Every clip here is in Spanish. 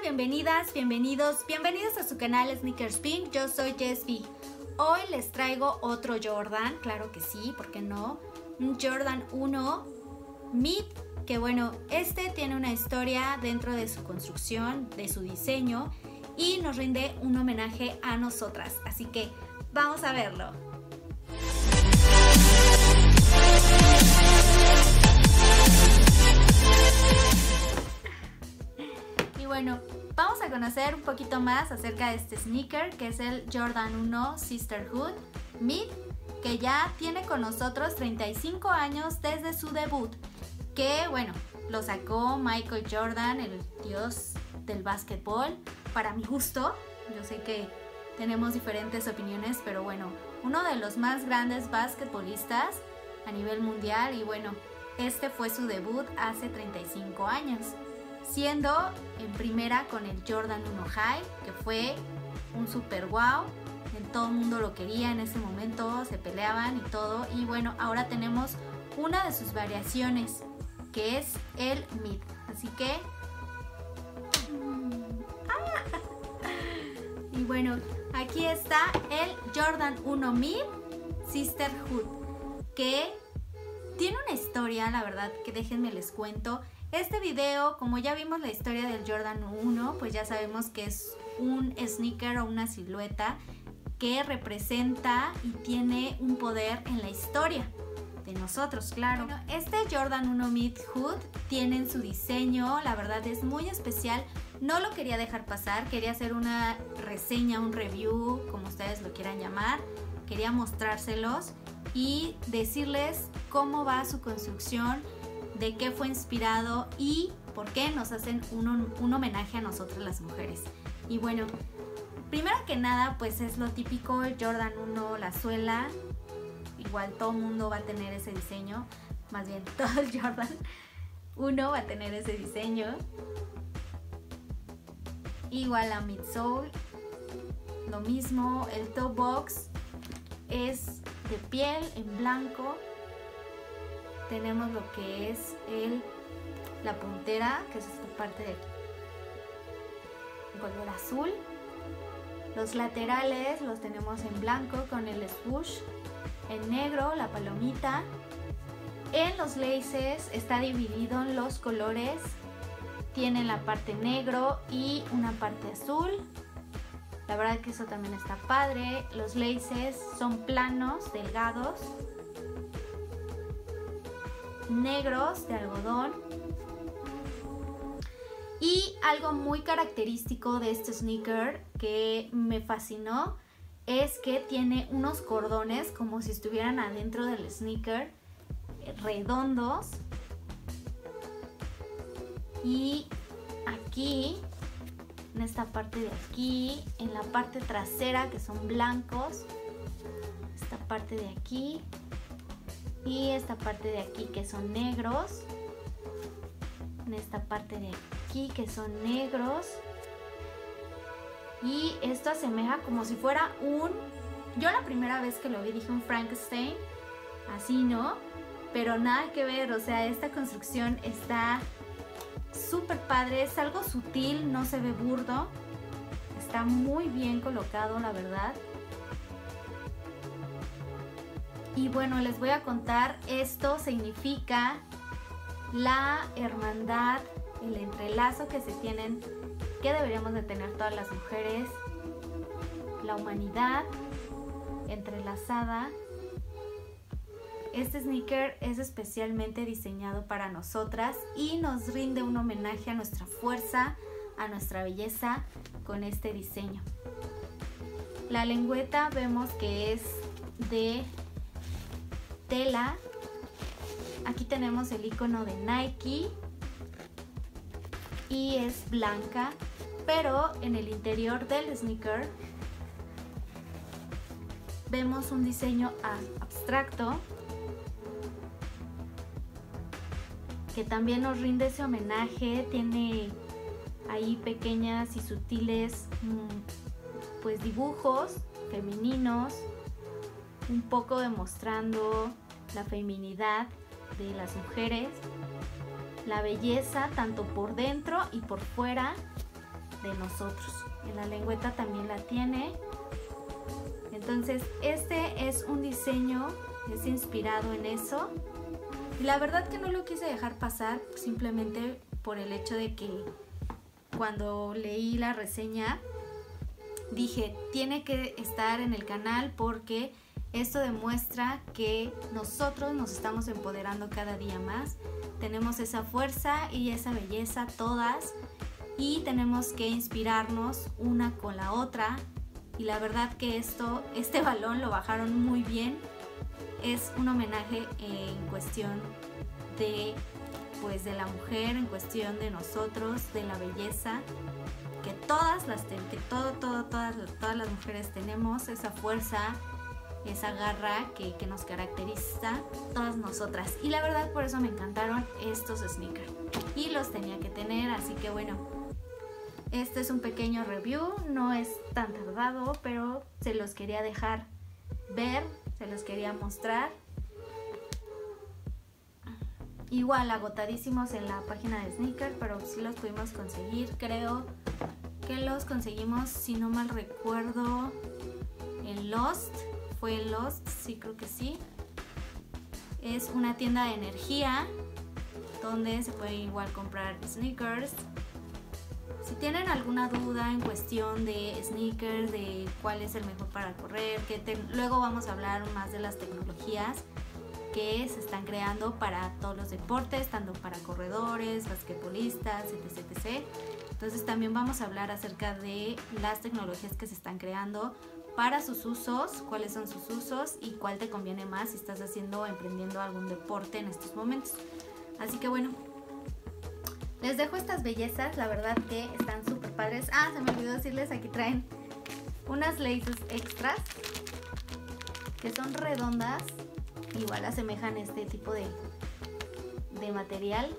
bienvenidas, bienvenidos a su canal Sneakers Pink. Yo soy Jess B. Hoy les traigo otro Jordan, claro que sí, ¿por qué no? Un Jordan 1 Mid, que bueno, este tiene una historia dentro de su construcción, de su diseño, y nos rinde un homenaje a nosotras, así que vamos a verlo. Bueno, vamos a conocer un poquito más acerca de este sneaker, que es el Jordan 1 Sisterhood Mid, que ya tiene con nosotros 35 años desde su debut, que bueno, lo sacó Michael Jordan, el dios del básquetbol, para mi gusto. Yo sé que tenemos diferentes opiniones, pero bueno, uno de los más grandes basquetbolistas a nivel mundial, y bueno, este fue su debut hace 35 años. Siendo en primera con el Jordan 1 High, que fue un super wow, en todo el mundo lo quería en ese momento, se peleaban y todo, y bueno, ahora tenemos una de sus variaciones, que es el Mid, así que y bueno, aquí está el Jordan 1 Mid Sisterhood, que tiene una historia, la verdad, que déjenme les cuento. Este video, como ya vimos la historia del Jordan 1, pues ya sabemos que es un sneaker o una silueta que representa y tiene un poder en la historia de nosotros, claro. Bueno, este Jordan 1 Mid Hood tiene en su diseño, la verdad es muy especial, no lo quería dejar pasar, quería hacer una reseña, un review, como ustedes lo quieran llamar, quería mostrárselos y decirles cómo va su construcción, de qué fue inspirado y por qué nos hacen un homenaje a nosotras las mujeres. Y bueno, primero que nada, pues es lo típico, el Jordan 1, la suela, igual todo el mundo va a tener ese diseño, más bien todo el Jordan 1 va a tener ese diseño. Igual la midsole, lo mismo, el toe box es de piel en blanco. Tenemos lo que es la puntera, que es esta parte de color azul. Los laterales los tenemos en blanco con el swoosh, en negro la palomita. En los laces está dividido en los colores. Tienen la parte negro y una parte azul. La verdad que eso también está padre. Los laces son planos, delgados, negros de algodón. Y algo muy característico de este sneaker que me fascinó es que tiene unos cordones como si estuvieran adentro del sneaker, redondos, y aquí en esta parte de aquí, en la parte trasera, que son blancos, esta parte de aquí y esta parte de aquí que son negros, en esta parte de aquí que son negros, y esto asemeja como si fuera yo la primera vez que lo vi dije un Frankenstein, así, ¿no? Pero nada que ver, o sea, esta construcción está súper padre, es algo sutil, no se ve burdo, está muy bien colocado, la verdad. Y bueno, les voy a contar, esto significa la hermandad, el entrelazo que se tienen, que deberíamos de tener todas las mujeres, la humanidad entrelazada. Este sneaker es especialmente diseñado para nosotras y nos rinde un homenaje a nuestra fuerza, a nuestra belleza con este diseño. La lengüeta vemos que es de tela. Aquí tenemos el icono de Nike y es blanca, pero en el interior del sneaker vemos un diseño abstracto que también nos rinde ese homenaje. Tiene ahí pequeñas y sutiles pues dibujos femeninos, un poco demostrando la feminidad de las mujeres, la belleza tanto por dentro y por fuera. de nosotros. En la lengüeta también la tiene. Entonces este es un diseño, es inspirado en eso. Y la verdad que no lo quise dejar pasar simplemente por el hecho de que cuando leí la reseña dije, tiene que estar en el canal porque esto demuestra que nosotros nos estamos empoderando cada día más. Tenemos esa fuerza y esa belleza todas y tenemos que inspirarnos una con la otra. Y la verdad que este balón lo bajaron muy bien. Es un homenaje en cuestión de, pues, de la mujer, en cuestión de nosotros, de la belleza, que todas las mujeres tenemos, esa fuerza, esa garra que nos caracteriza, todas nosotras. Y la verdad por eso me encantaron estos sneakers y los tenía que tener, así que bueno, este es un pequeño review, no es tan tardado, pero se los quería dejar ver, se los quería mostrar. Igual agotadísimos en la página de Sneaker, pero sí los pudimos conseguir. Creo que los conseguimos, si no mal recuerdo, en Lost. Fue en Lost, sí, creo que sí. Es una tienda de energía donde se puede igual comprar sneakers. Si tienen alguna duda en cuestión de sneakers, de cuál es el mejor para correr, luego vamos a hablar más de las tecnologías que se están creando para todos los deportes, tanto para corredores, basquetbolistas, etc. Entonces también vamos a hablar acerca de las tecnologías que se están creando para sus usos, cuáles son sus usos y cuál te conviene más si estás haciendo o emprendiendo algún deporte en estos momentos. Así que bueno, les dejo estas bellezas, la verdad que están súper padres. Ah, se me olvidó decirles, aquí traen unas laces extras que son redondas, igual asemejan este tipo de material.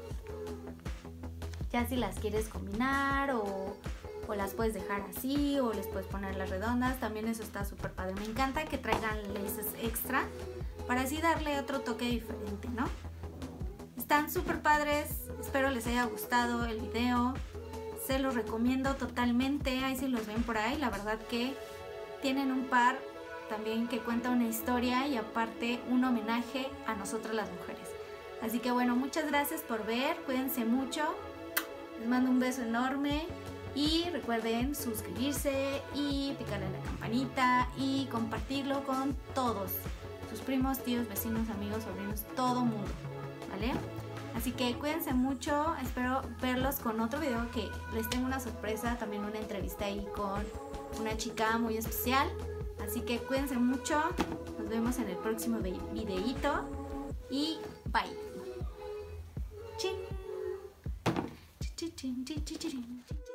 Ya si las quieres combinar o las puedes dejar así o les puedes poner las redondas, también eso está súper padre. Me encanta que traigan laces extra para así darle otro toque diferente, ¿no? Están súper padres, espero les haya gustado el video, se los recomiendo totalmente. Ahí si los ven por ahí, la verdad que tienen un par también que cuenta una historia y aparte un homenaje a nosotras las mujeres. Así que bueno, muchas gracias por ver, cuídense mucho, les mando un beso enorme y recuerden suscribirse y picarle a la campanita y compartirlo con todos, sus primos, tíos, vecinos, amigos, sobrinos, todo mundo, ¿vale? Así que cuídense mucho, espero verlos con otro video que les tengo una sorpresa, también una entrevista ahí con una chica muy especial. Así que cuídense mucho, nos vemos en el próximo videíto y bye. Chin. Chin, chin, chin, chin, chin.